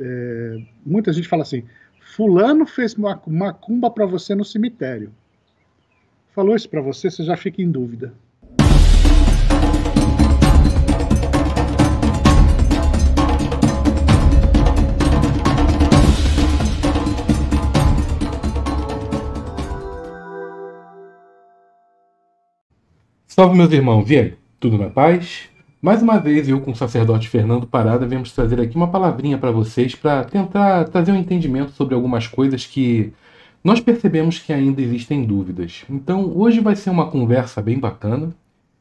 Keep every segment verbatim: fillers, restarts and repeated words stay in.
é, muita gente fala assim, fulano fez macumba para você no cemitério. Falou isso para você, você já fica em dúvida. Salve, meus irmãos, e aí? Tudo na paz? Mais uma vez, eu com o sacerdote Fernando Parada viemos trazer aqui uma palavrinha para vocês para tentar trazer um entendimento sobre algumas coisas que nós percebemos que ainda existem dúvidas. Então, hoje vai ser uma conversa bem bacana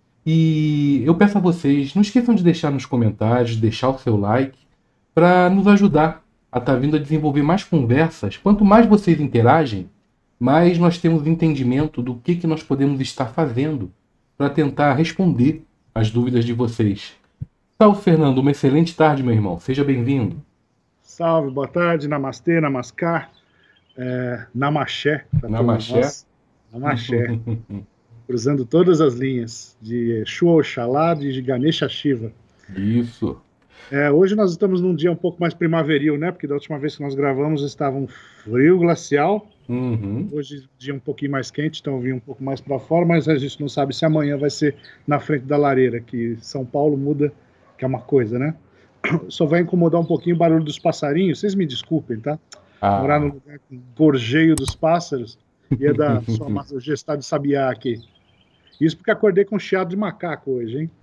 e eu peço a vocês, não esqueçam de deixar nos comentários, deixar o seu like para nos ajudar a estar vindo a desenvolver mais conversas. Quanto mais vocês interagem, mais nós temos entendimento do que, que nós podemos estar fazendo para tentar responder as dúvidas de vocês. Salve, Fernando, uma excelente tarde, meu irmão. Seja bem-vindo. Salve, boa tarde, namastê, namaskar, é, namaxé. Namaxé. Namaxé. Cruzando todas as linhas, de Exu Oxalá, de Ganesha Shiva. Isso. É, hoje nós estamos num dia um pouco mais primaveril, né? Porque da última vez que nós gravamos estava um frio glacial. Uhum. Hoje dia um pouquinho mais quente, então eu vim um pouco mais para fora, mas a gente não sabe se amanhã vai ser na frente da lareira, que São Paulo muda, que é uma coisa, né? Só vai incomodar um pouquinho o barulho dos passarinhos, vocês me desculpem, tá? Ah. Morar no lugar com gorjeio dos pássaros e é da sua majestade sabiá aqui. Isso porque acordei com chiado de macaco hoje, hein?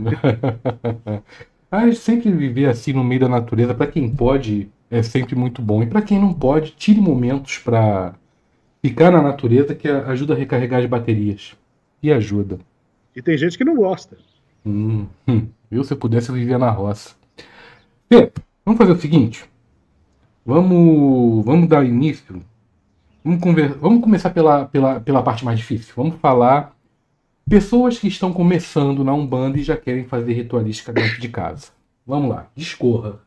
Ah, sempre viver assim no meio da natureza, para quem pode, é sempre muito bom. E para quem não pode, tire momentos para ficar na natureza, que ajuda a recarregar as baterias. E ajuda. E tem gente que não gosta. Hum, hum. Eu, se eu pudesse, eu vivia na roça. Fê, vamos fazer o seguinte. Vamos, vamos dar início. Vamos, conver... vamos começar pela, pela, pela parte mais difícil. Vamos falar pessoas que estão começando na Umbanda e já querem fazer ritualística dentro de casa. Vamos lá, discorra.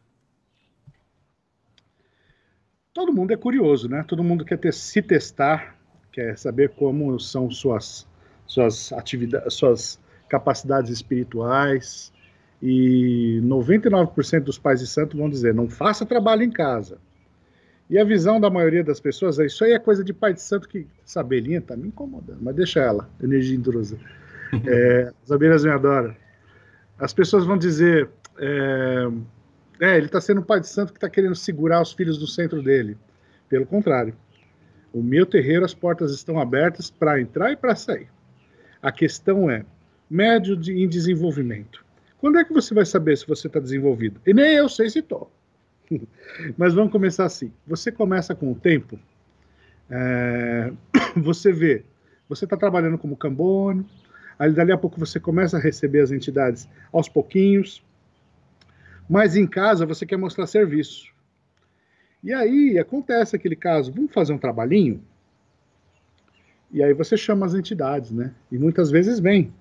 Todo mundo é curioso, né? Todo mundo quer ter, se testar, quer saber como são suas, suas atividades, suas capacidades espirituais. E noventa e nove por cento dos pais de santo vão dizer, não faça trabalho em casa. E a visão da maioria das pessoas é, isso aí é coisa de pai de santo, que essa abelhinha tá me incomodando, mas deixa ela, energia intrusa. É, as abelhas me adoram. As pessoas vão dizer, é, é ele está sendo um pai de santo que está querendo segurar os filhos no centro dele. Pelo contrário, o meu terreiro, as portas estão abertas para entrar e para sair. A questão é, médio de, em desenvolvimento. Quando é que você vai saber se você está desenvolvido? E nem eu sei se estou. Mas vamos começar assim. Você começa com o tempo, é, você vê, você está trabalhando como cambone, aí dali a pouco você começa a receber as entidades aos pouquinhos, mas em casa você quer mostrar serviço. E aí acontece aquele caso, vamos fazer um trabalhinho? E aí você chama as entidades, né? E muitas vezes vem.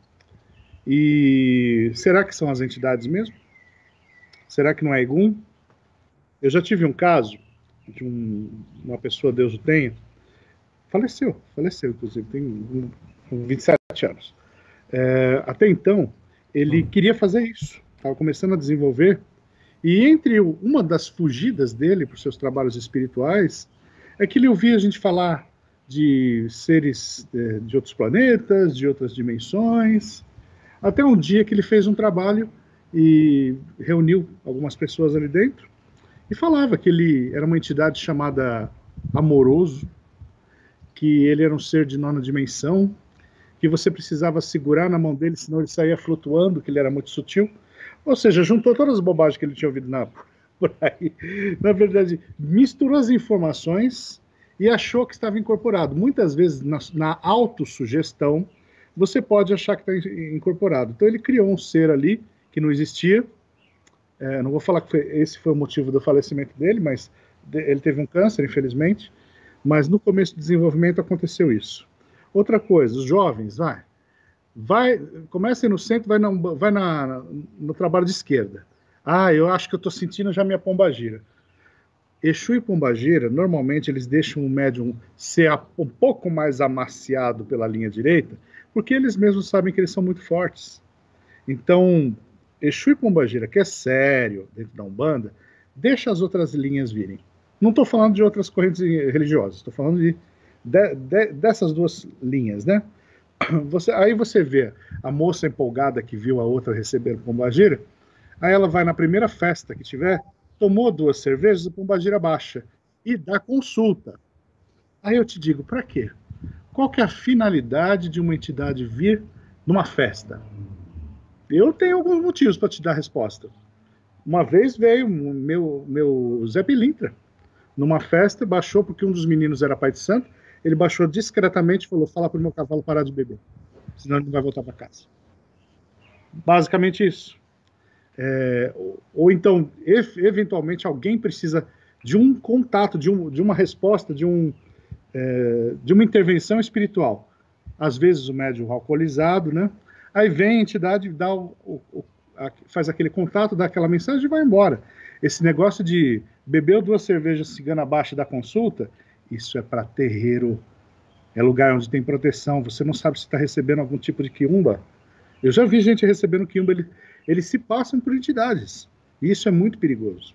E será que são as entidades mesmo? Será que não é Egum? Eu já tive um caso de um, uma pessoa, Deus o tenha, faleceu, faleceu inclusive, tem um, um vinte e sete anos. É, até então, ele queria fazer isso, estava começando a desenvolver, e entre o, uma das fugidas dele para os seus trabalhos espirituais, é que ele ouvia a gente falar de seres é, de outros planetas, de outras dimensões, até um dia que ele fez um trabalho e reuniu algumas pessoas ali dentro, e falava que ele era uma entidade chamada Amoroso, que ele era um ser de nona dimensão, que você precisava segurar na mão dele, senão ele saía flutuando, que ele era muito sutil. Ou seja, juntou todas as bobagens que ele tinha ouvido na, por aí. Na verdade, misturou as informações e achou que estava incorporado. Muitas vezes, na, na autossugestão, você pode achar que está incorporado. Então ele criou um ser ali que não existia. É, não vou falar que foi, esse foi o motivo do falecimento dele, mas de, ele teve um câncer, infelizmente, mas no começo do desenvolvimento aconteceu isso. Outra coisa, os jovens, vai, vai comecem no centro, vai, na, vai na, no trabalho de esquerda. Ah, eu acho que eu estou sentindo já minha pombagira. Exu e pombagira, normalmente eles deixam o médium ser um pouco mais amaciado pela linha direita, porque eles mesmos sabem que eles são muito fortes. Então, Exu e pombagira, que é sério dentro da Umbanda, deixa as outras linhas virem. Não estou falando de outras correntes religiosas, estou falando de, de, de, dessas duas linhas, né? Você, aí você vê a moça empolgada que viu a outra receber o pombagira, aí ela vai na primeira festa que tiver, tomou duas cervejas, o pombagira baixa e dá consulta. Aí eu te digo, para quê? Qual que é a finalidade de uma entidade vir numa festa? Eu tenho alguns motivos para te dar a resposta. Uma vez veio meu, meu Zé Pilintra, numa festa, baixou porque um dos meninos era pai de santo, ele baixou discretamente e falou, fala para o meu cavalo parar de beber, senão ele não vai voltar para casa. Basicamente isso. É, ou, ou então, eventualmente, alguém precisa de um contato, de, um, de uma resposta, de, um, é, de uma intervenção espiritual. Às vezes o médium alcoolizado, né? Aí vem a entidade, dá o, o, a, faz aquele contato, dá aquela mensagem e vai embora. Esse negócio de beber duas cervejas cigana abaixo da consulta, isso é para terreiro, é lugar onde tem proteção, você não sabe se está recebendo algum tipo de quiumba. Eu já vi gente recebendo quiumba, ele, eles se passam por entidades, e isso é muito perigoso.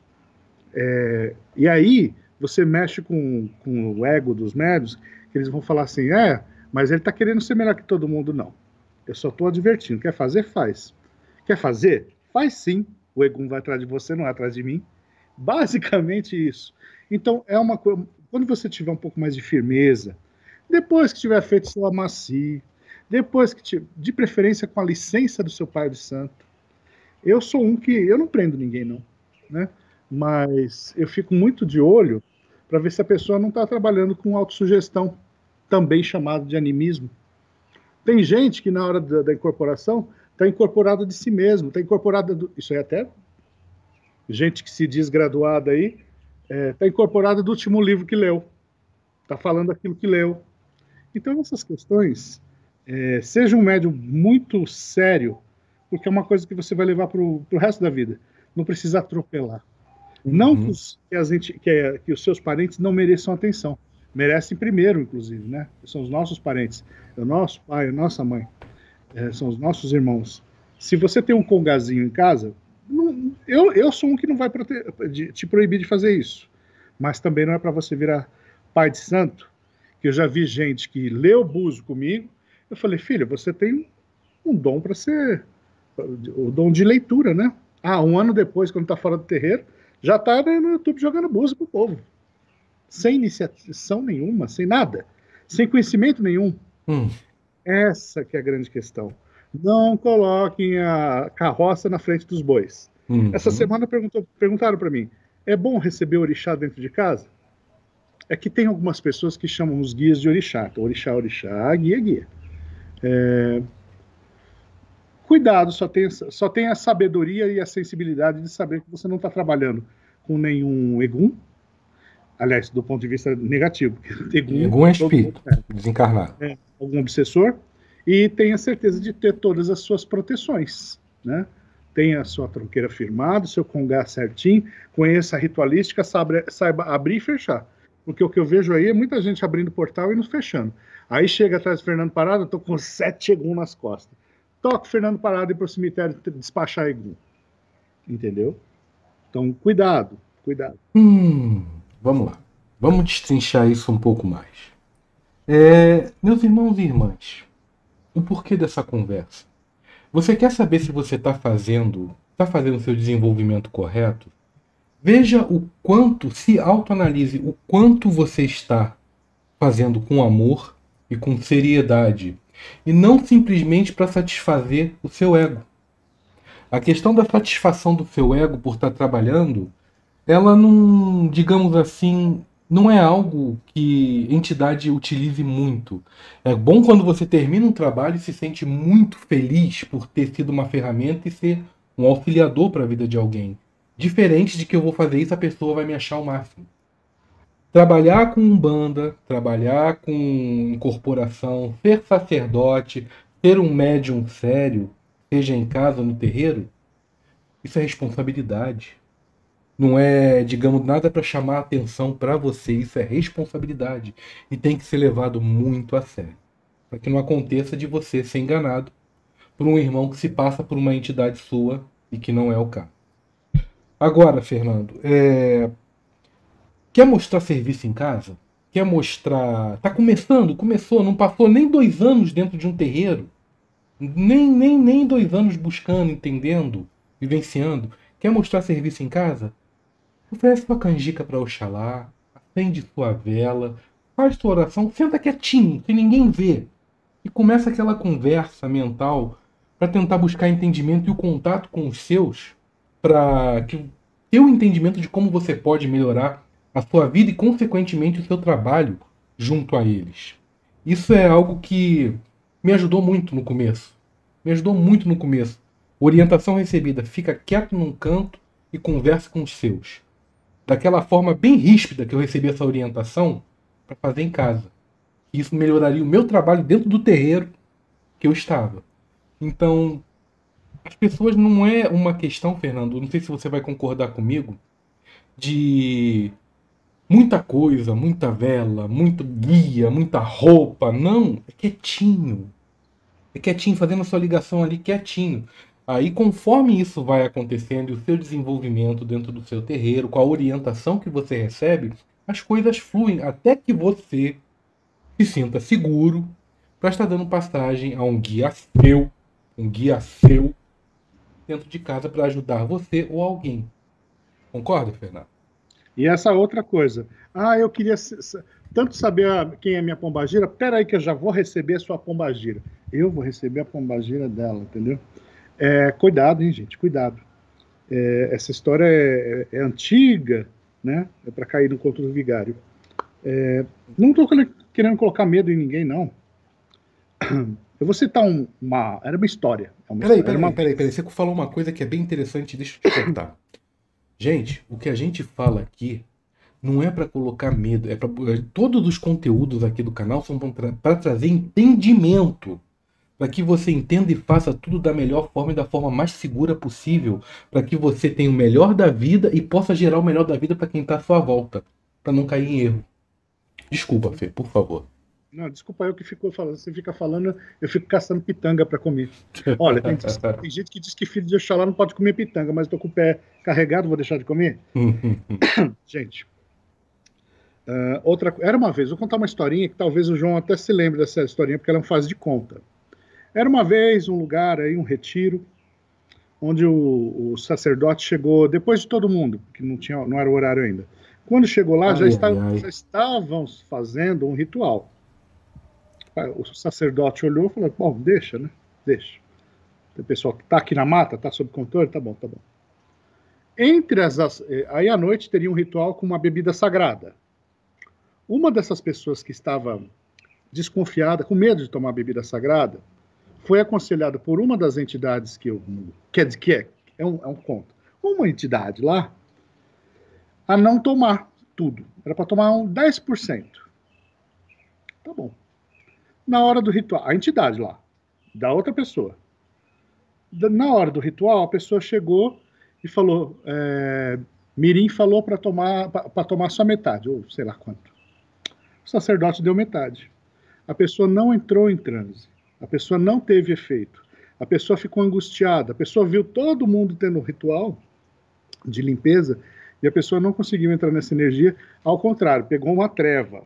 É, e aí, você mexe com, com o ego dos médios, que eles vão falar assim, é, mas ele está querendo ser melhor que todo mundo, não. Eu só estou advertindo, quer fazer, faz. Quer fazer? Faz sim. O Egum vai atrás de você, não vai atrás de mim. Basicamente isso. Então, é uma coisa... Quando você tiver um pouco mais de firmeza, depois que tiver feito seu amaci, depois que tiver, de preferência com a licença do seu pai de santo. Eu sou um que... Eu não prendo ninguém, não. Né? Mas eu fico muito de olho para ver se a pessoa não está trabalhando com autossugestão, também chamado de animismo. Tem gente que na hora da, da incorporação está incorporada de si mesmo, está incorporada... Do, isso aí até... Gente que se diz graduada aí, está é, incorporada do último livro que leu. Está falando aquilo que leu. Então, essas questões, é, seja um médium muito sério, porque é uma coisa que você vai levar para o resto da vida. Não precisa atropelar. Uhum. Não que os, que, as, que, é, que os seus parentes não mereçam atenção. Merecem primeiro, inclusive, né? São os nossos parentes. É o nosso pai, a nossa mãe. É, são os nossos irmãos. Se você tem um congazinho em casa... Não, eu, eu sou um que não vai prote- de, te proibir de fazer isso, mas também não é para você virar pai de santo, que eu já vi gente que leu buzo comigo, eu falei, filho, você tem um dom para ser, o dom de leitura, né? Ah, um ano depois, quando está fora do terreiro, já está no YouTube jogando buzo pro povo, sem iniciação nenhuma, sem nada, sem conhecimento nenhum. Hum. Essa que é a grande questão. Não coloquem a carroça na frente dos bois. Uhum. Essa semana perguntou, perguntaram para mim, é bom receber orixá dentro de casa? É que tem algumas pessoas que chamam os guias de orixá. Então, orixá, orixá, guia, guia. É... Cuidado, só tem, só tem a sabedoria e a sensibilidade de saber que você não está trabalhando com nenhum egum. Aliás, do ponto de vista negativo. Egum, egum é espírito, é, desencarnado. É, algum obsessor. E tenha certeza de ter todas as suas proteções, né? Tenha a sua tronqueira firmada, o seu congá certinho, conheça a ritualística, saiba, saiba abrir e fechar. Porque o que eu vejo aí é muita gente abrindo portal e nos fechando. Aí chega atrás do Fernando Parada, eu tô com sete egum nas costas. Toca o Fernando Parada e ir pro cemitério despachar egum. Entendeu? Então, cuidado, cuidado. Hum, vamos lá. Vamos destrinchar isso um pouco mais. É, meus irmãos e irmãs, o porquê dessa conversa? Você quer saber se você está fazendo está fazendo o seu desenvolvimento correto? Veja o quanto, se autoanalise o quanto você está fazendo com amor e com seriedade, e não simplesmente para satisfazer o seu ego. A questão da satisfação do seu ego por estar trabalhando, ela não, digamos assim, não é algo que entidade utilize muito. É bom quando você termina um trabalho e se sente muito feliz por ter sido uma ferramenta e ser um auxiliador para a vida de alguém. Diferente de que eu vou fazer isso, a pessoa vai me achar o máximo. Trabalhar com umbanda, trabalhar com incorporação, ser sacerdote, ser um médium sério, seja em casa ou no terreiro, isso é responsabilidade. Não é, digamos, nada para chamar a atenção para você. Isso é responsabilidade. E tem que ser levado muito a sério. Para que não aconteça de você ser enganado por um irmão que se passa por uma entidade sua e que não é o caso. Agora, Fernando, é, quer mostrar serviço em casa? Quer mostrar. Tá começando? Começou, não passou nem dois anos dentro de um terreiro. Nem, nem, nem dois anos buscando, entendendo, vivenciando. Quer mostrar serviço em casa? Oferece uma canjica para Oxalá, acende sua vela, faz sua oração, senta quietinho, sem ninguém ver. E começa aquela conversa mental para tentar buscar entendimento e o contato com os seus, para que ter o entendimento de como você pode melhorar a sua vida e, consequentemente, o seu trabalho junto a eles. Isso é algo que me ajudou muito no começo. Me ajudou muito no começo. Orientação recebida: fica quieto num canto e conversa com os seus. Daquela forma bem ríspida que eu recebi essa orientação para fazer em casa. Isso melhoraria o meu trabalho dentro do terreiro que eu estava. Então, as pessoas não é uma questão, Fernando, não sei se você vai concordar comigo, de muita coisa, muita vela, muito guia, muita roupa. Não, é quietinho. É quietinho, fazendo a sua ligação ali quietinho. Aí, conforme isso vai acontecendo e o seu desenvolvimento dentro do seu terreiro, com a orientação que você recebe, as coisas fluem até que você se sinta seguro para estar dando passagem a um guia seu, um guia seu, dentro de casa para ajudar você ou alguém. Concorda, Fernando? E essa outra coisa. Ah, eu queria tanto saber quem é minha pombagira. Pera aí que eu já vou receber a sua pombagira. Eu vou receber a pombagira dela, entendeu? É, cuidado, hein, gente, cuidado. É, essa história é, é, é antiga, né? É para cair no conto do vigário. É, não estou querendo colocar medo em ninguém, não. Eu vou citar um, uma... Era uma história. É uma peraí, história. peraí, uma... peraí, peraí. Você falou uma coisa que é bem interessante, deixa eu te contar. Gente, o que a gente fala aqui não é para colocar medo, é para todos os conteúdos aqui do canal são para trazer entendimento, para que você entenda e faça tudo da melhor forma e da forma mais segura possível, para que você tenha o melhor da vida e possa gerar o melhor da vida para quem está à sua volta, para não cair em erro. Desculpa, Fê, por favor. Não, desculpa eu que ficou falando. Você fica falando, eu fico caçando pitanga para comer. Olha, tem, tem gente que diz que filho de Oxalá não pode comer pitanga, mas estou com o pé carregado, vou deixar de comer? Gente, uh, outra, era uma vez, vou contar uma historinha que talvez o João até se lembre dessa historinha, porque ela é um faz de conta. Era uma vez um lugar aí, um retiro, onde o, o sacerdote chegou depois de todo mundo, que não, tinha, não era o horário ainda. Quando chegou lá, ai, já, está, ai. já estavam fazendo um ritual. O sacerdote olhou e falou: bom, deixa, né? Deixa. O pessoal que está aqui na mata, está sob controle? Tá bom, tá bom. Entre as. Aí à noite teria um ritual com uma bebida sagrada. Uma dessas pessoas que estava desconfiada, com medo de tomar bebida sagrada, foi aconselhada por uma das entidades que eu. Quer dizer, que é, é, um, é um conto. Uma entidade lá, a não tomar tudo. Era para tomar um dez por cento. Tá bom. Na hora do ritual, a entidade lá, da outra pessoa. Na hora do ritual, a pessoa chegou e falou, é, Mirim falou para tomar, para tomar só metade, ou sei lá quanto. O sacerdote deu metade. A pessoa não entrou em transe. A pessoa não teve efeito. A pessoa ficou angustiada. A pessoa viu todo mundo tendo um ritual de limpeza e a pessoa não conseguiu entrar nessa energia. Ao contrário, pegou uma treva.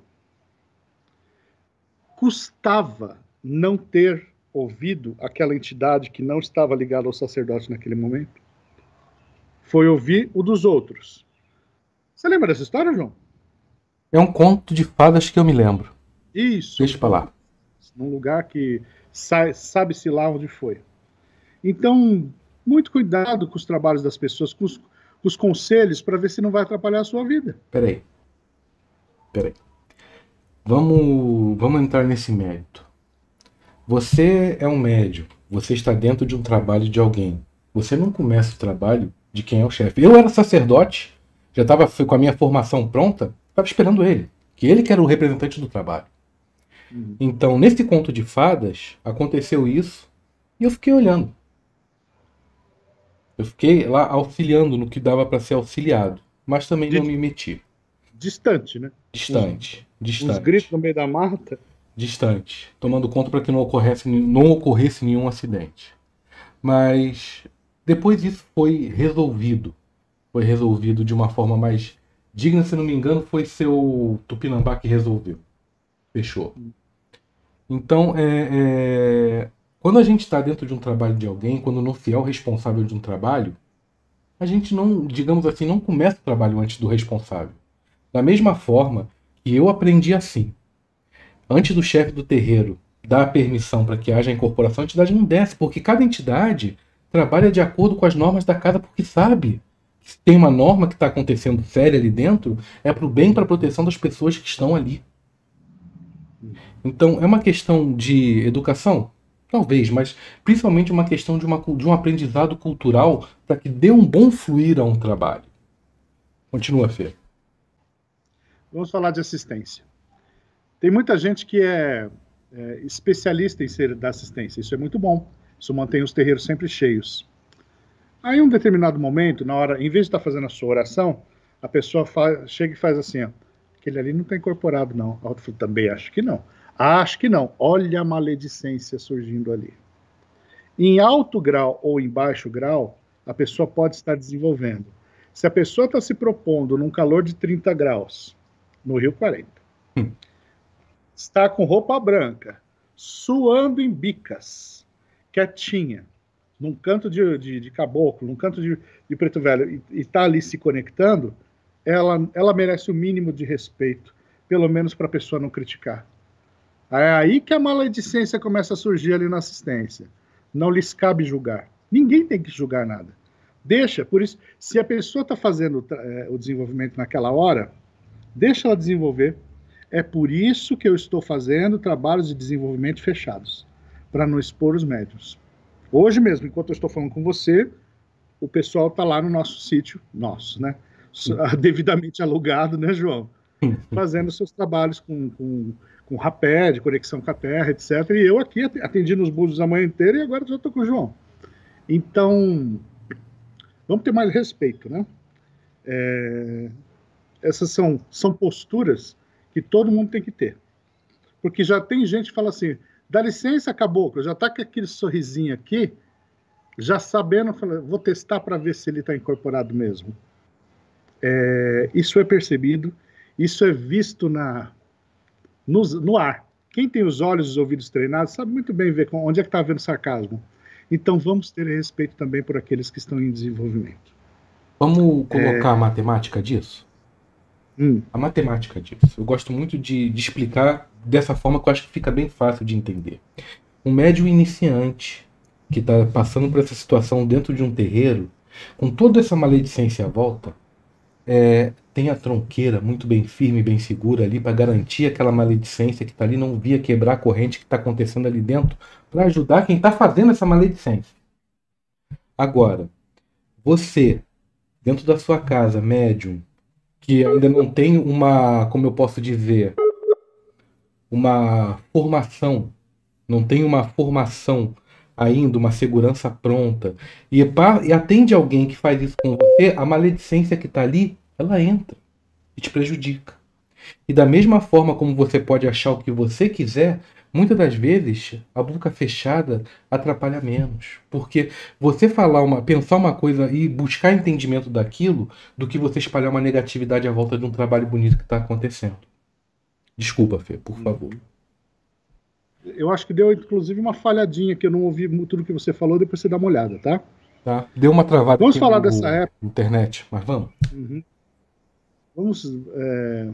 Custava não ter ouvido aquela entidade que não estava ligada ao sacerdote naquele momento? Foi ouvir o dos outros. Você lembra dessa história, João? É um conto de fadas que eu me lembro. Isso. Deixa pra lá. Num lugar que sabe-se lá onde foi. Então, muito cuidado com os trabalhos das pessoas, com os, com os conselhos, para ver se não vai atrapalhar a sua vida. Peraí. Peraí. Vamos, vamos entrar nesse mérito. Você é um médium, você está dentro de um trabalho de alguém. Você não começa o trabalho de quem é o chefe. Eu era sacerdote, já estava com a minha formação pronta, estava esperando ele, que ele que era o representante do trabalho. Uhum. Então, nesse conto de fadas, aconteceu isso e eu fiquei olhando. Eu fiquei lá auxiliando no que dava para ser auxiliado, mas também não me meti. Distante, né? Distante. Uns, distante. Uns gritos no meio da mata. Distante. Tomando conta para que não ocorresse, não ocorresse nenhum acidente. Mas depois isso foi resolvido. foi resolvido de uma forma mais digna, se não me engano, foi seu Tupinambá que resolveu. Fechou. Então, é, é, quando a gente está dentro de um trabalho de alguém, quando não se é o responsável de um trabalho, a gente não, digamos assim, não começa o trabalho antes do responsável. Da mesma forma que eu aprendi assim, antes do chefe do terreiro dar a permissão para que haja a incorporação, a entidade não desce, porque cada entidade trabalha de acordo com as normas da casa, porque sabe que se tem uma norma que está acontecendo séria ali dentro, é para o bem e para a proteção das pessoas que estão ali. Então, é uma questão de educação? Talvez, mas principalmente uma questão de, uma, de um aprendizado cultural para que dê um bom fluir a um trabalho. Continua, Fê. Vamos falar de assistência. Tem muita gente que é, é especialista em ser da assistência. Isso é muito bom. Isso mantém os terreiros sempre cheios. Aí, em um determinado momento, na hora, em vez de estar fazendo a sua oração, a pessoa faz, chega e faz assim, ó, aquele ali não está incorporado, não. Eu também acho que não. Acho que não. Olha a maledicência surgindo ali. Em alto grau ou em baixo grau, a pessoa pode estar desenvolvendo. Se a pessoa está se propondo num calor de trinta graus, no Rio quarenta, hum. está com roupa branca, suando em bicas, quietinha, num canto de, de, de caboclo, num canto de, de preto velho, e está ali se conectando, ela, ela merece o mínimo de respeito, pelo menos para a pessoa não criticar. É aí que a maledicência começa a surgir ali na assistência. Não lhes cabe julgar. Ninguém tem que julgar nada. Deixa, por isso, se a pessoa está fazendo é, o desenvolvimento naquela hora, deixa ela desenvolver. É por isso que eu estou fazendo trabalhos de desenvolvimento fechados, para não expor os médiuns. Hoje mesmo, enquanto eu estou falando com você, o pessoal está lá no nosso sítio, nosso, né? Devidamente alugado, né, João? Fazendo seus trabalhos com, com, com rapé, de conexão com a terra, etcétera. E eu aqui atendi nos búzios a manhã inteira e agora já estou com o João. Então, vamos ter mais respeito, né? É, essas são, são posturas que todo mundo tem que ter. Porque já tem gente que fala assim, dá licença, caboclo, já está com aquele sorrisinho aqui, já sabendo, fala, vou testar para ver se ele está incorporado mesmo. É, isso é percebido, isso é visto na, no, no ar. Quem tem os olhos e os ouvidos treinados sabe muito bem ver onde é que está havendo sarcasmo. Então vamos ter respeito também por aqueles que estão em desenvolvimento. Vamos colocar é... a matemática disso? Hum. A matemática disso. Eu gosto muito de, de explicar dessa forma que eu acho que fica bem fácil de entender. Um médium iniciante que está passando por essa situação dentro de um terreiro, com toda essa maledicência à volta, é, tem a tronqueira muito bem firme, bem segura ali para garantir aquela maledicência que está ali, não via quebrar a corrente que está acontecendo ali dentro, para ajudar quem está fazendo essa maledicência. Agora, você, dentro da sua casa, médium, que ainda não tem uma, como eu posso dizer, uma formação, não tem uma formação ainda, uma segurança pronta, e, e atende alguém que faz isso com você, a maledicência que está ali, ela entra e te prejudica. E da mesma forma como você pode achar o que você quiser, muitas das vezes a boca fechada atrapalha menos. Porque você falar uma, pensar uma coisa e buscar entendimento daquilo, do que você espalhar uma negatividade à volta de um trabalho bonito que está acontecendo. Desculpa, Fê, por favor. Eu acho que deu, inclusive, uma falhadinha, que eu não ouvi tudo que você falou, depois você dá uma olhada, tá? Tá. Deu uma travada vamos aqui falar no, dessa época. internet, mas vamos. Uhum. Vamos é,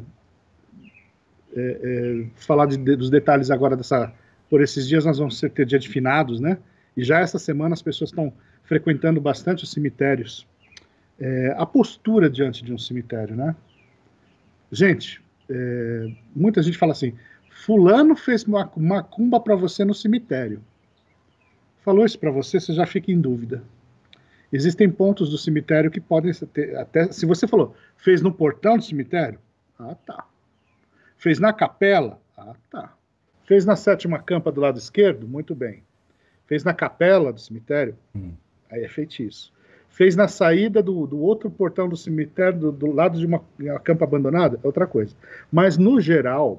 é, é, falar de, de, dos detalhes agora dessa... Por esses dias nós vamos ter dia de finados, né? E já essa semana as pessoas estão frequentando bastante os cemitérios. É, a postura diante de um cemitério, né? Gente, é, muita gente fala assim, fulano fez macumba para você no cemitério. Falou isso para você, você já fica em dúvida. Existem pontos do cemitério que podem ter, até, se você falou, fez no portão do cemitério? Ah, tá. Fez na capela? Ah, tá. Fez na sétima campa do lado esquerdo? Muito bem. Fez na capela do cemitério? Hum. Aí é feitiço. Fez na saída do, do outro portão do cemitério, do, do lado de uma, uma campa abandonada? É outra coisa. Mas, no geral,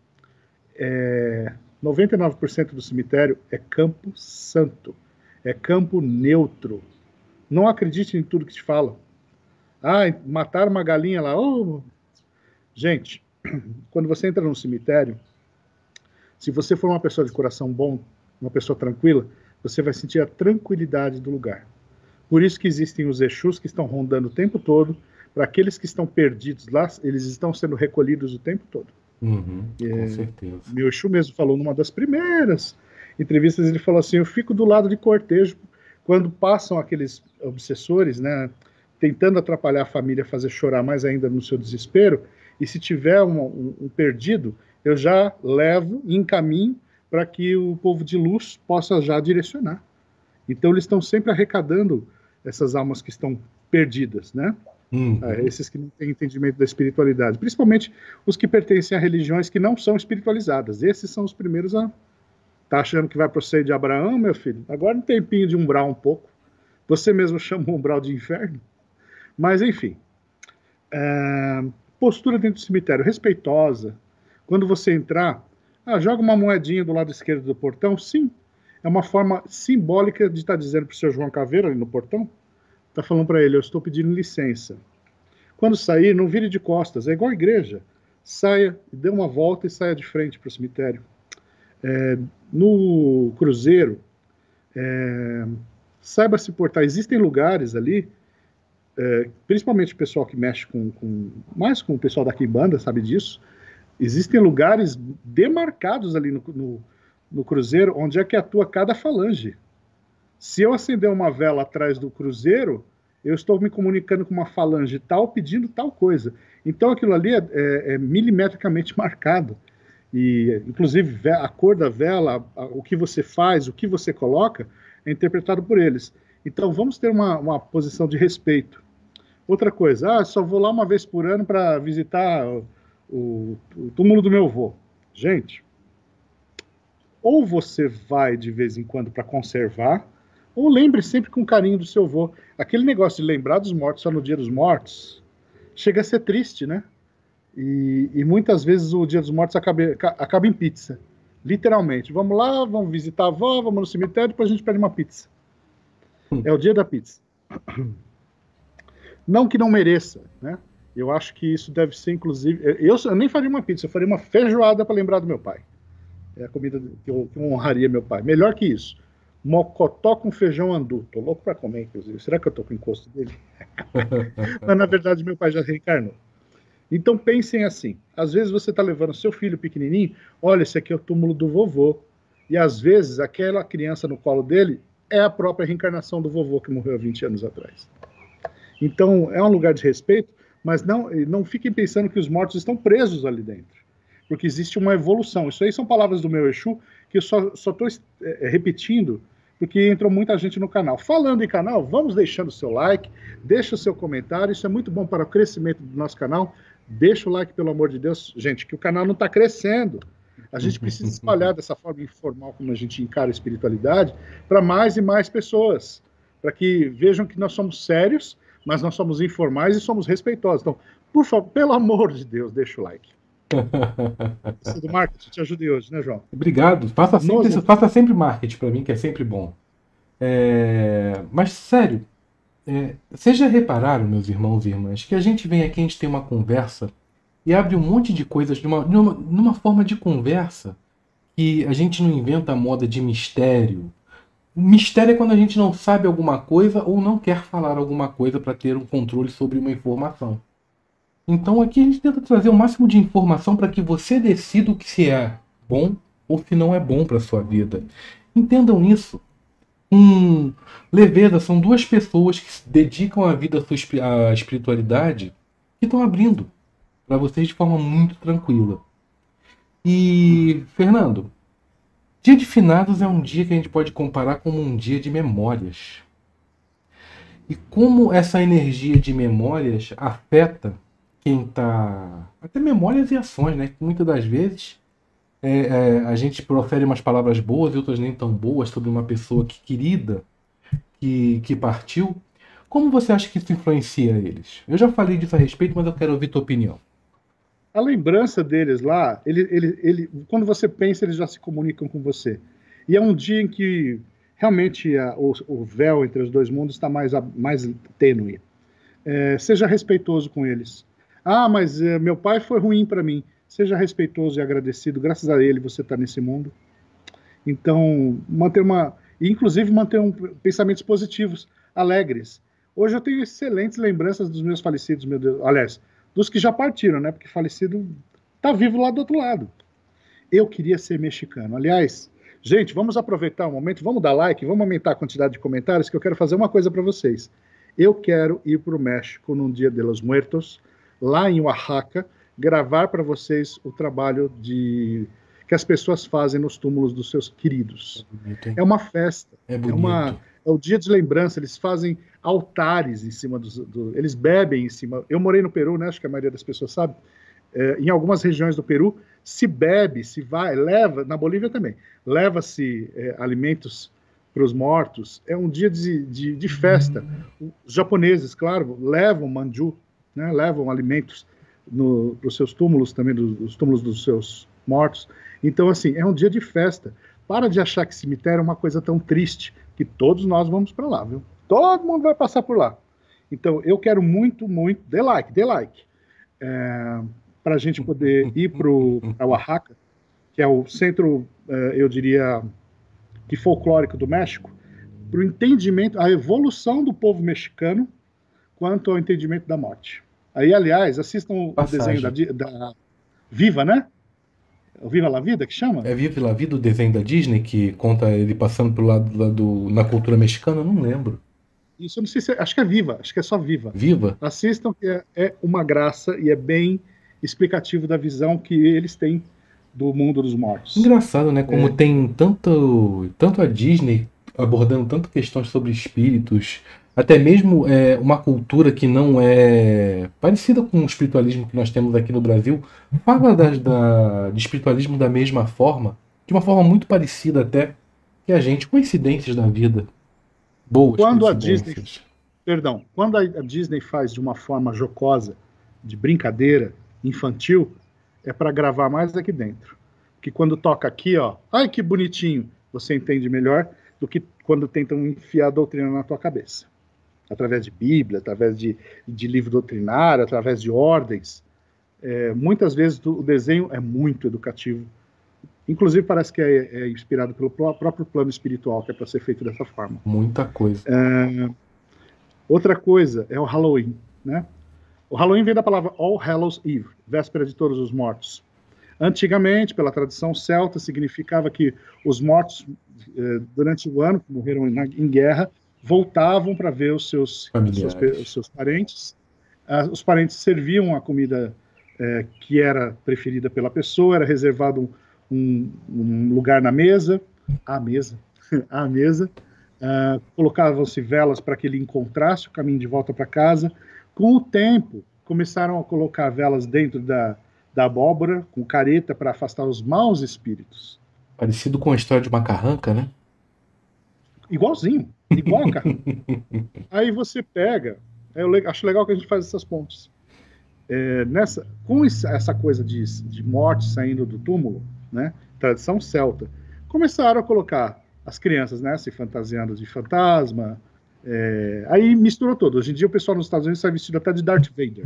é, noventa e nove por cento do cemitério é campo santo. É campo neutro. Não acredite em tudo que te falam. Ah, mataram uma galinha lá. Oh. Gente, quando você entra num cemitério, se você for uma pessoa de coração bom, uma pessoa tranquila, você vai sentir a tranquilidade do lugar. Por isso que existem os Exus que estão rondando o tempo todo. Para aqueles que estão perdidos lá, eles estão sendo recolhidos o tempo todo. Uhum, com É, certeza. meu Exu mesmo falou numa das primeiras entrevistas, ele falou assim, eu fico do lado de cortejo quando passam aqueles obsessores, né, tentando atrapalhar a família, fazer chorar mais ainda no seu desespero, e se tiver um, um, um perdido, eu já levo e encaminho para que o povo de luz possa já direcionar. Então eles estão sempre arrecadando essas almas que estão perdidas, né? Uhum. É, esses que não têm entendimento da espiritualidade, principalmente os que pertencem a religiões que não são espiritualizadas. Esses são os primeiros a tá achando que vai proceder de Abraão, meu filho? Agora um tempinho de umbral um pouco. Você mesmo chama o umbral de inferno. Mas, enfim. É, postura dentro do cemitério, respeitosa. Quando você entrar, ah, joga uma moedinha do lado esquerdo do portão. Sim, é uma forma simbólica de estar dizendo para o seu João Caveira ali no portão, está falando para ele, eu estou pedindo licença. Quando sair, não vire de costas, é igual a igreja. Saia, dê uma volta e saia de frente para o cemitério. É, no cruzeiro, é, saiba se portar. Existem lugares ali, é, principalmente o pessoal que mexe com, com, mais com o pessoal da Quimbanda, sabe disso, existem lugares demarcados ali no, no, no cruzeiro, onde é que atua cada falange. Se eu acender uma vela atrás do cruzeiro, eu estou me comunicando com uma falange tal, pedindo tal coisa. Então aquilo ali é, é, é milimetricamente marcado. E, inclusive, a cor da vela, a, a, o que você faz, o que você coloca, é interpretado por eles. Então vamos ter uma, uma posição de respeito. Outra coisa, ah, só vou lá uma vez por ano para visitar o, o, o túmulo do meu avô. Gente, ou você vai de vez em quando para conservar, ou lembre sempre com carinho do seu avô. Aquele negócio de lembrar dos mortos só no dia dos mortos, chega a ser triste, né? E, e muitas vezes o dia dos mortos acaba, acaba em pizza. Literalmente. Vamos lá, vamos visitar a avó, vamos no cemitério, depois a gente pede uma pizza. Hum. É o dia da pizza. Não que não mereça, né? Eu acho que isso deve ser, inclusive... Eu, eu nem faria uma pizza, eu faria uma feijoada para lembrar do meu pai. É a comida que eu, que eu honraria meu pai. Melhor que isso. Mocotó com feijão andu. Tô louco para comer, inclusive. Será que eu tô com encosto dele? Mas, na verdade, meu pai já reencarnou. Então, pensem assim. Às vezes você está levando seu filho pequenininho, olha, esse aqui é o túmulo do vovô. E, às vezes, aquela criança no colo dele é a própria reencarnação do vovô que morreu há vinte anos atrás. Então, é um lugar de respeito, mas não, não fiquem pensando que os mortos estão presos ali dentro. Porque existe uma evolução. Isso aí são palavras do meu Exu, que eu só estou é, repetindo, porque entrou muita gente no canal. Falando em canal, vamos deixando o seu like, deixa o seu comentário, isso é muito bom para o crescimento do nosso canal. Deixa o like, pelo amor de Deus. Gente, que o canal não está crescendo. A gente precisa espalhar dessa forma informal, como a gente encara a espiritualidade, para mais e mais pessoas, para que vejam que nós somos sérios, mas nós somos informais e somos respeitosos. Então, por favor, pelo amor de Deus, deixa o like. Isso do marketing te ajudei hoje, né, João? Obrigado. Faça sempre, Nossa. faça sempre marketing para mim, que é sempre bom. É... Mas, sério, é... vocês já repararam, meus irmãos e irmãs, que a gente vem aqui, a gente tem uma conversa e abre um monte de coisas numa, numa, numa forma de conversa que a gente não inventa a moda de mistério. O mistério é quando a gente não sabe alguma coisa ou não quer falar alguma coisa para ter um controle sobre uma informação. Então aqui a gente tenta trazer o máximo de informação para que você decida o que se é bom ou se não é bom para a sua vida. Entendam isso. Um, leveza, são duas pessoas que se dedicam a vida à espiritualidade que estão abrindo para vocês de forma muito tranquila. E, Fernando, dia de finados é um dia que a gente pode comparar como um dia de memórias. E como essa energia de memórias afeta quem tá... Até memórias e ações, né? Muitas das vezes é, é, a gente profere umas palavras boas e outras nem tão boas sobre uma pessoa que, querida que, que partiu. Como você acha que isso influencia eles? Eu já falei disso a respeito, mas eu quero ouvir tua opinião. A lembrança deles lá, ele, ele, ele, quando você pensa, eles já se comunicam com você. E é um dia em que realmente a, o, o véu entre os dois mundos está mais, mais tênue. É, seja respeitoso com eles. Ah, mas é, meu pai foi ruim para mim. Seja respeitoso e agradecido. Graças a ele você está nesse mundo. Então, manter uma... Inclusive, manter um, pensamentos positivos, alegres. Hoje eu tenho excelentes lembranças dos meus falecidos, meu Deus. Aliás, dos que já partiram, né? Porque falecido está vivo lá do outro lado. Eu queria ser mexicano. Aliás, gente, vamos aproveitar o momento, vamos dar like, vamos aumentar a quantidade de comentários, que eu quero fazer uma coisa para vocês. Eu quero ir para o México num Dia de los Muertos, lá em Oaxaca, gravar para vocês o trabalho de... que as pessoas fazem nos túmulos dos seus queridos. É, é uma festa, é, é, uma, é o dia de lembrança, eles fazem altares em cima dos... Do, eles bebem em cima... Eu morei no Peru, né, acho que a maioria das pessoas sabe, é, em algumas regiões do Peru, se bebe, se vai, leva, na Bolívia também, leva-se é, alimentos para os mortos, é um dia de, de, de festa. Os japoneses, claro, levam manju, né, levam alimentos no, para os seus túmulos, também dos, os túmulos dos seus mortos. Então, assim, é um dia de festa. Para de achar que cemitério é uma coisa tão triste, que todos nós vamos para lá, viu? Todo mundo vai passar por lá. Então, eu quero muito, muito... Dê like, dê like. É, para a gente poder ir para Oaxaca, que é o centro, eu diria, de folclórico do México, para o entendimento, a evolução do povo mexicano quanto ao entendimento da morte. Aí, aliás, assistam o Passagem. desenho da, da Viva, né? O Viva la Vida, que chama? É Viva la Vida, o desenho da Disney, que conta ele passando pelo lado, lado na cultura mexicana, eu não lembro. Isso, eu não sei se... É, acho que é Viva, acho que é só Viva. Viva? Assistam, que é, é uma graça e é bem explicativo da visão que eles têm do mundo dos mortos. Engraçado, né? Como é. tem tanto, tanto a Disney abordando tanto questões sobre espíritos, até mesmo é, uma cultura que não é parecida com o espiritualismo que nós temos aqui no Brasil, fala da, da, de espiritualismo da mesma forma, de uma forma muito parecida até que a gente, coincidências da vida. Boas quando a Disney, perdão, quando a Disney faz de uma forma jocosa, de brincadeira, infantil, é para gravar mais aqui dentro. Que quando toca aqui, ó, ai que bonitinho, você entende melhor do que quando tentam enfiar a doutrina na tua cabeça. Através de Bíblia, através de, de livro doutrinário, através de ordens. É, muitas vezes o desenho é muito educativo. Inclusive parece que é, é inspirado pelo próprio plano espiritual, que é para ser feito dessa forma. Muita coisa. É, outra coisa é o Halloween, né? O Halloween vem da palavra All Hallows Eve, véspera de todos os mortos. Antigamente, pela tradição celta, significava que os mortos, eh, durante o ano, que morreram na, em guerra, voltavam para ver os seus, seus, os seus parentes. Ah, os parentes serviam a comida eh, que era preferida pela pessoa, era reservado um, um lugar na mesa, à mesa, à mesa. Ah, colocavam-se velas para que ele encontrasse o caminho de volta para casa. Com o tempo, começaram a colocar velas dentro da, da abóbora, com careta, para afastar os maus espíritos. Parecido com a história de uma carranca, né? Igualzinho, igual a carranca. Aí você pega, eu acho legal que a gente faz essas pontes. É, nessa, com essa coisa de, de morte saindo do túmulo, né, tradição celta, começaram a colocar as crianças, né, se fantasiando de fantasma. É, aí misturou todo. Hoje em dia o pessoal nos Estados Unidos sai vestido até de Darth Vader.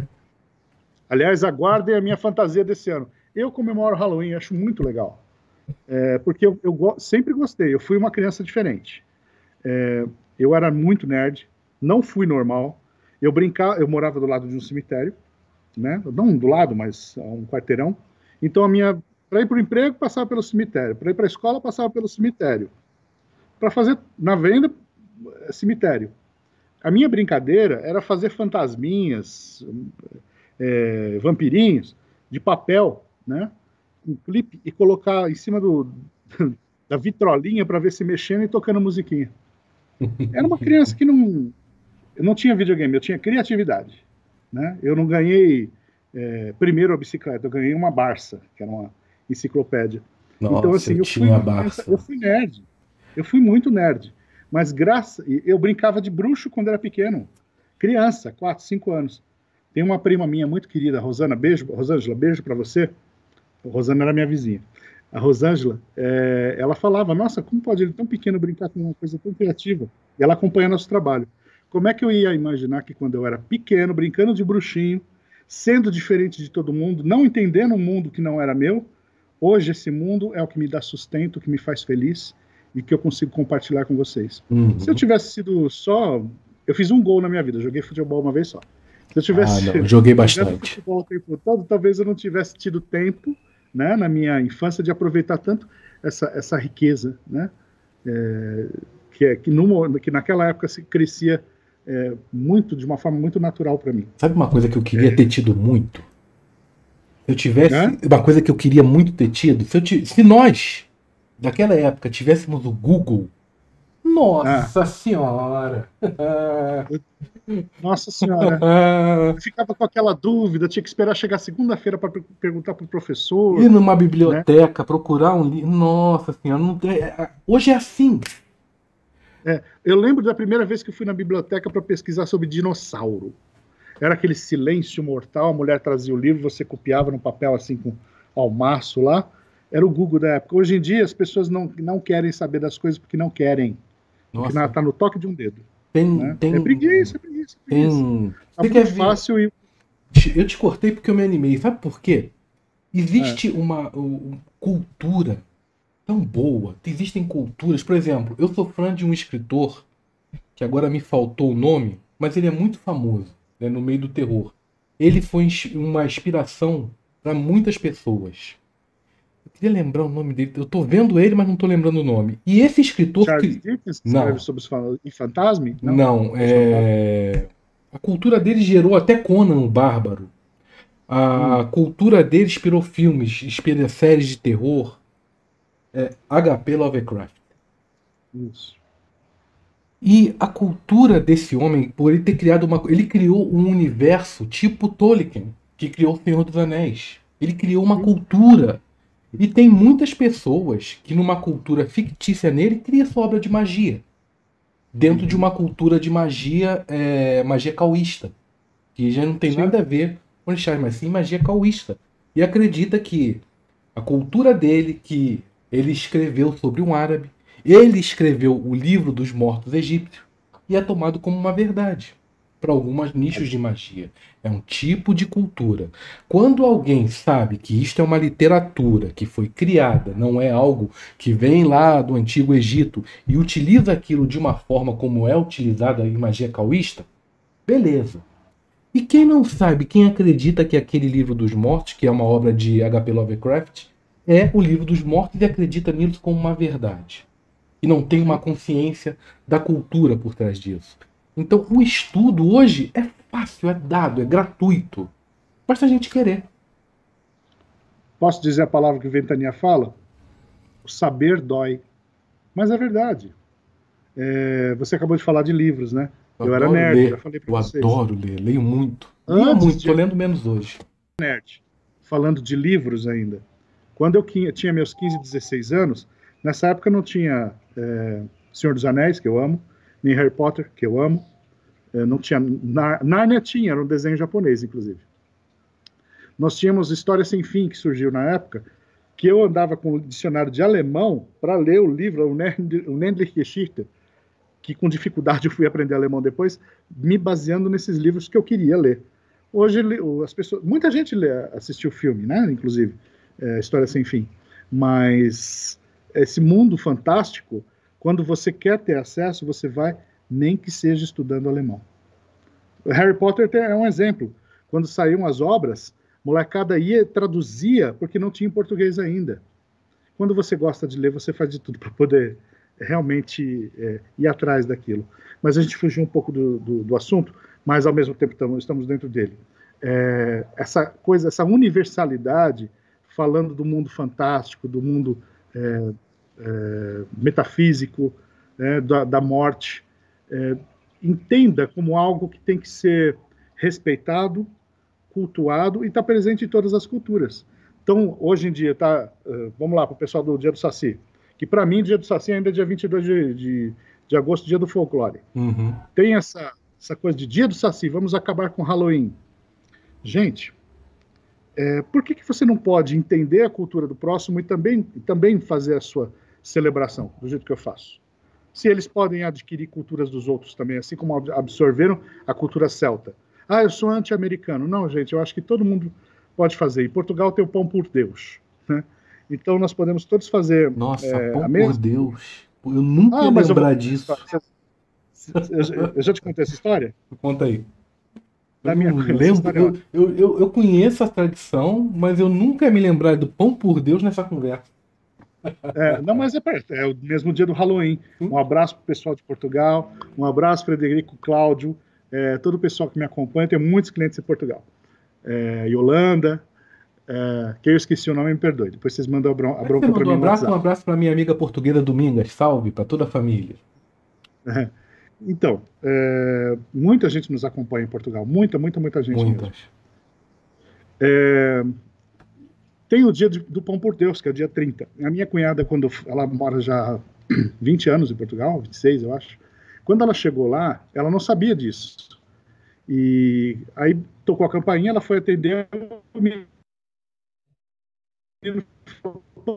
Aliás, aguardem a minha fantasia desse ano. Eu comemoro Halloween, acho muito legal. É, porque eu, eu go sempre gostei. Eu fui uma criança diferente. É, eu era muito nerd, não fui normal. Eu brincava, eu morava do lado de um cemitério, né? Não do lado, mas um quarteirão. Então a minha, para ir para o emprego, passava pelo cemitério. Para ir para a escola, passava pelo cemitério. Para fazer na venda, cemitério. A minha brincadeira era fazer fantasminhas, é, vampirinhos, de papel, né? Um clipe, e colocar em cima do, da vitrolinha para ver se mexendo e tocando musiquinha. Era uma criança que não... Eu não tinha videogame, eu tinha criatividade, né? Eu não ganhei é, primeiro a bicicleta, eu ganhei uma Barça, que era uma enciclopédia. Nossa, então, assim, eu, eu, fui, criança, eu fui nerd. Eu fui muito nerd. Mas graça, eu brincava de bruxo quando era pequeno. Criança, quatro, cinco anos. Tem uma prima minha muito querida, Rosana, beijo, Rosângela, beijo para você. A Rosana era minha vizinha. A Rosângela, é, ela falava, nossa, como pode ele tão pequeno brincar com uma coisa tão criativa? E ela acompanha nosso trabalho. como é que eu ia imaginar que quando eu era pequeno, brincando de bruxinho, sendo diferente de todo mundo, não entendendo um mundo que não era meu, hoje esse mundo é o que me dá sustento, que me faz feliz e que eu consigo compartilhar com vocês. Uhum. Se eu tivesse sido só... Eu fiz um gol na minha vida, eu joguei futebol uma vez só. Se eu tivesse... Ah, não, joguei bastante. Futebol o tempo todo, talvez eu não tivesse tido tempo, né, na minha infância, de aproveitar tanto essa, essa riqueza, né? É, que, é, que, numa, que naquela época se crescia é, muito, de uma forma muito natural para mim. Sabe uma coisa que eu queria é. ter tido muito? Se eu tivesse. É? Uma coisa que eu queria muito ter tido, se, eu t... se nós, daquela época, tivéssemos o Google. Nossa ah. Senhora! Nossa Senhora! Eu ficava com aquela dúvida, tinha que esperar chegar segunda-feira para perguntar para o professor. Ir numa biblioteca, né? Procurar um livro. Nossa Senhora! Não... Hoje é assim. É, eu lembro da primeira vez que eu fui na biblioteca para pesquisar sobre dinossauro. Era aquele silêncio mortal, a mulher trazia o livro, você copiava no papel assim com almaço lá. Era o Google da época. Hoje em dia as pessoas não, não querem saber das coisas porque não querem. Nossa. Porque está no toque de um dedo. Tem, né? tem, é preguiça, é preguiça. É preguiça. Tem... Tá muito fácil e... Eu te cortei porque eu me animei. Sabe por quê? Existe é. uma, uma cultura tão boa. Existem culturas. Por exemplo, eu sou fã de um escritor que agora me faltou o nome, mas ele é muito famoso, né, no meio do terror. Ele foi uma inspiração para muitas pessoas. Eu queria lembrar o nome dele. Eu tô vendo ele, mas não tô lembrando o nome. E esse escritor... Charles que... Dickens, que escreve sobre os fantasmas? Não, não é... A cultura dele gerou até Conan o Bárbaro. A hum. cultura dele inspirou filmes, inspirou séries de terror. É H P Lovecraft. Isso. E a cultura desse homem, por ele ter criado uma... Ele criou um universo tipo Tolkien, que criou O Senhor dos Anéis. Ele criou uma cultura... E tem muitas pessoas que numa cultura fictícia nele cria sua obra de magia. Dentro de uma cultura de magia, é, magia caoísta. Que já não tem sim. nada a ver com orixás, mas sim magia caoísta. E acredita que a cultura dele, que ele escreveu sobre um árabe, ele escreveu o livro dos mortos egípcios, e é tomado como uma verdade. Para alguns nichos de magia. É um tipo de cultura. Quando alguém sabe que isto é uma literatura que foi criada, não é algo que vem lá do Antigo Egito e utiliza aquilo de uma forma como é utilizada em magia caoísta, beleza. E quem não sabe, quem acredita que aquele livro dos mortos, que é uma obra de H P Lovecraft, é o livro dos mortos e acredita nisso como uma verdade. E não tem uma consciência da cultura por trás disso. Então, o estudo hoje é fácil, é dado, é gratuito. Basta a gente querer. Posso dizer a palavra que o Ventania fala? O saber dói. Mas é verdade. É, você acabou de falar de livros, né? Eu, eu era nerd, ler. já falei para vocês. Eu adoro ler, leio muito. Leio muito, estou lendo menos hoje. Nerd. Falando de livros ainda. Quando eu tinha meus quinze, dezesseis anos, nessa época não tinha é, Senhor dos Anéis, que eu amo, nem Harry Potter, que eu amo. Eu não tinha... Nárnia tinha, era um desenho japonês, inclusive. Nós tínhamos História Sem Fim, que surgiu na época, que eu andava com o dicionário de alemão para ler o livro, o Unendliche Geschichte, que com dificuldade eu fui aprender alemão depois, me baseando nesses livros que eu queria ler. Hoje, as pessoas... Muita gente lê, assistiu o filme, né? Inclusive, é, História Sem Fim. Mas esse mundo fantástico... Quando você quer ter acesso, você vai, nem que seja estudando alemão. O Harry Potter é um exemplo. Quando saíam as obras, molecada ia traduzia, porque não tinha em português ainda. Quando você gosta de ler, você faz de tudo para poder realmente é, ir atrás daquilo. Mas a gente fugiu um pouco do, do, do assunto, mas ao mesmo tempo estamos, estamos dentro dele. É, essa coisa, essa universalidade, falando do mundo fantástico, do mundo... É, É, metafísico, é, da, da morte, é, entenda como algo que tem que ser respeitado, cultuado e está presente em todas as culturas. Então, hoje em dia, tá, uh, vamos lá para o pessoal do Dia do Saci, que para mim, o Dia do Saci ainda é dia vinte e dois de, de, de agosto, dia do folclore. Uhum. Tem essa, essa coisa de Dia do Saci, vamos acabar com Halloween. Gente, é, por que, que você não pode entender a cultura do próximo e também, e também fazer a sua celebração, do jeito que eu faço? se eles podem adquirir culturas dos outros também, assim como absorveram a cultura celta. Ah, eu sou anti-americano. Não, gente, eu acho que todo mundo pode fazer. Em Portugal tem o pão por Deus, né? Então nós podemos todos fazer Nossa, é, pão a por mesma... Deus. Eu nunca Ah, ia mas eu vou lembrar contar essa disso. história. Eu, eu já te contei essa história? Conta aí. Eu Da minha não essa lembro. história é Eu, eu, eu, eu conheço a tradição, mas eu nunca ia me lembrar do pão por Deus nessa conversa. É, não, mas é perto, é o mesmo dia do Halloween. Um Hum? abraço para o pessoal de Portugal, um abraço Frederico, Cláudio, é, todo o pessoal que me acompanha. Tenho muitos clientes em Portugal. É, Yolanda, é, que eu esqueci o nome, me perdoe. Depois vocês mandam a bron- a Como é que você bronca para mandou um mim no abraço? Um WhatsApp. abraço para minha amiga portuguesa Domingas. Salve para toda a família. É. Então, é, muita gente nos acompanha em Portugal, muita, muita, muita gente mesmo. Muitas. É, tem o dia de- do Pão por Deus, que é o dia trinta. A minha cunhada, quando ela mora já há vinte anos em Portugal, vinte e seis, eu acho. Quando ela chegou lá, ela não sabia disso. E aí tocou a campainha, ela foi atender, o menino falou,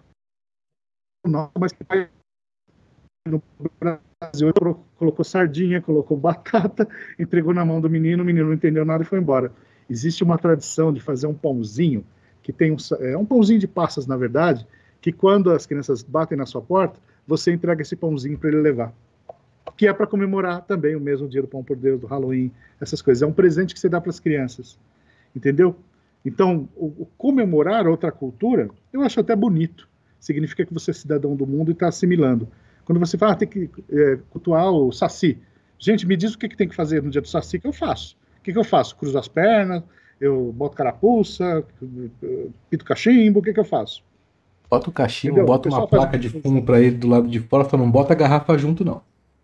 nossa, mas que pai no Brasil colocou sardinha, colocou batata, entregou na mão do menino, o menino não entendeu nada e foi embora. Existe uma tradição de fazer um pãozinho, que tem um, é um pãozinho de passas, na verdade, que quando as crianças batem na sua porta, você entrega esse pãozinho para ele levar. Que é para comemorar também o mesmo dia do Pão por Deus, do Halloween, essas coisas. É um presente que você dá para as crianças. Entendeu? Então, o, o comemorar outra cultura, eu acho até bonito. Significa que você é cidadão do mundo e está assimilando. Quando você fala, ah, tem que é, cultuar o Saci. Gente, me diz o que, que tem que fazer no dia do Saci, que eu faço. O que, que eu faço? Cruzo as pernas, eu boto carapuça, pito cachimbo, o que, que eu faço? Bota o cachimbo, Entendeu? O bota uma pessoal faz placa de fumo para ele do lado de fora, só não bota a garrafa junto, não.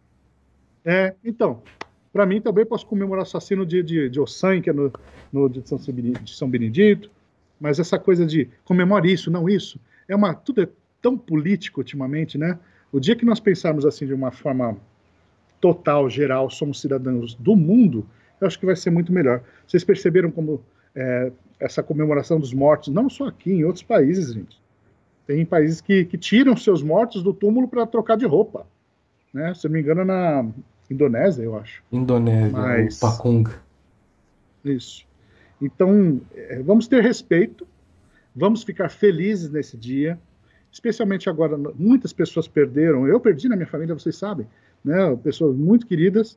É, então, para mim também posso comemorar o Saci no dia de, de Ossan, que é no, no dia de São, de São Benedito, mas essa coisa de comemore isso, não isso, é uma, tudo é tão político ultimamente, né? O dia que nós pensarmos assim de uma forma total, geral, somos cidadãos do mundo, eu acho que vai ser muito melhor. Vocês perceberam como é, essa comemoração dos mortos, não só aqui, em outros países, gente. Tem países que, que tiram seus mortos do túmulo para trocar de roupa, né? Se eu não me engano, na Indonésia, eu acho. Indonésia, Mas, o Pakung. isso. Então, é, vamos ter respeito, vamos ficar felizes nesse dia, especialmente agora, muitas pessoas perderam, eu perdi na minha família, vocês sabem, né? Pessoas muito queridas,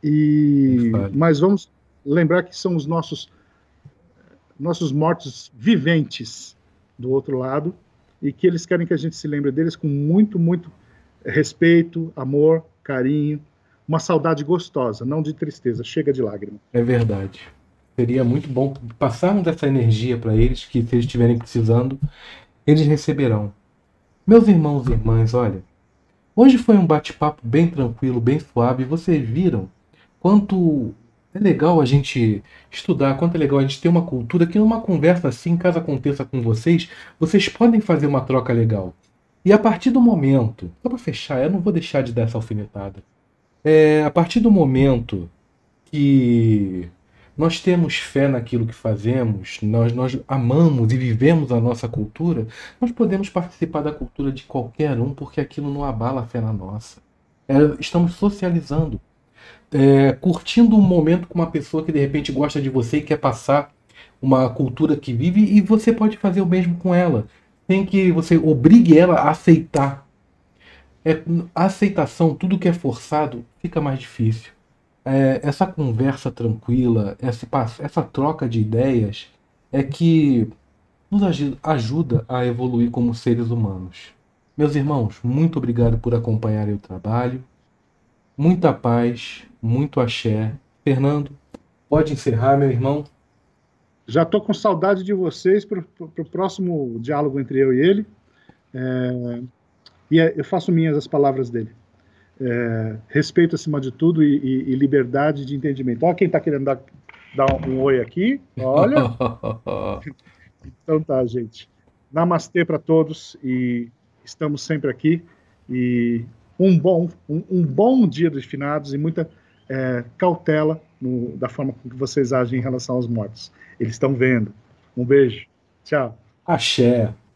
e mas vamos lembrar que são os nossos, nossos mortos viventes do outro lado, e que eles querem que a gente se lembre deles com muito, muito respeito, amor, carinho, uma saudade gostosa, não de tristeza, chega de lágrima. É verdade. Seria muito bom passarmos essa energia para eles, que se eles estiverem precisando, eles receberão. Meus irmãos e irmãs, olha, hoje foi um bate-papo bem tranquilo, bem suave. Vocês viram quanto é legal a gente estudar, quanto é legal a gente ter uma cultura que numa conversa assim, caso aconteça com vocês, vocês podem fazer uma troca legal. E a partir do momento, só para fechar, eu não vou deixar de dar essa alfinetada. É, a partir do momento que nós temos fé naquilo que fazemos, nós, nós amamos e vivemos a nossa cultura, nós podemos participar da cultura de qualquer um, porque aquilo não abala a fé na nossa. É, estamos socializando, é, curtindo um momento com uma pessoa que de repente gosta de você e quer passar uma cultura que vive, e você pode fazer o mesmo com ela, sem que você obrigue ela a aceitar. É, a aceitação, tudo que é forçado, fica mais difícil. É, essa conversa tranquila, essa, essa troca de ideias é que nos ajuda a evoluir como seres humanos. Meus irmãos, muito obrigado por acompanharem o trabalho. Muita paz, muito axé. Fernando, pode encerrar, meu irmão? Já estou com saudade de vocês para o próximo diálogo entre eu e ele. É, e é, eu faço minhas as palavras dele. É, respeito acima de tudo e, e, e liberdade de entendimento. Olha quem está querendo dar, dar um, um oi aqui. Olha. Então tá, gente. Namastê para todos e estamos sempre aqui. E um bom, um, um bom dia dos finados e muita é, cautela no, da forma como vocês agem em relação aos mortos. Eles estão vendo. Um beijo. Tchau. Axé.